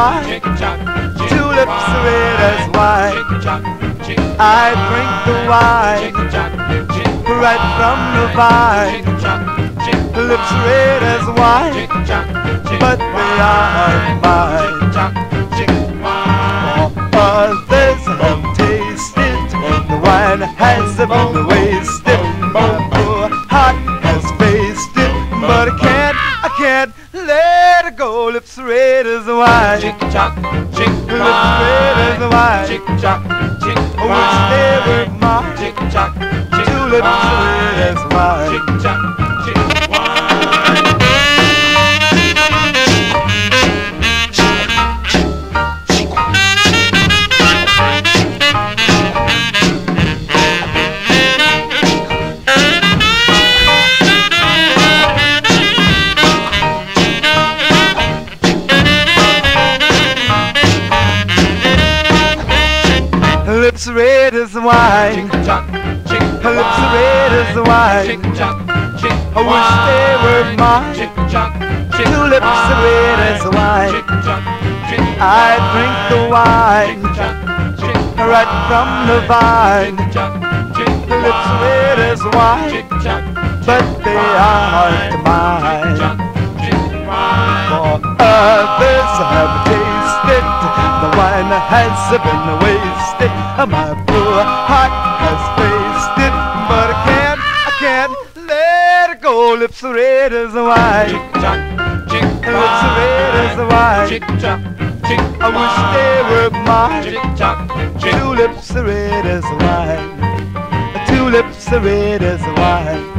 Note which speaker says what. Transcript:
Speaker 1: mine. Tulips are red as wine. I drink the wine right from the vine. Lips red as wine, but they are mine. Others have tasted, the wine has been wasted. My poor heart has faced it, but I can't let it go. Lips red as wine. Lips red as wine. I wish they were mine. Tulips red as wine. Lips red as wine. Lips red as wine. I wish they were mine. Tulips red as wine. I drink the wine right from the vine. Lips red as wine, but they aren't mine. For others have tasted, the wine has been wasted. My poor heart has faced it, but I can't let it go. Lips red as wine. Lips red as wine. I wish they were mine. Tulips are red as wine. Tulips are red as wine.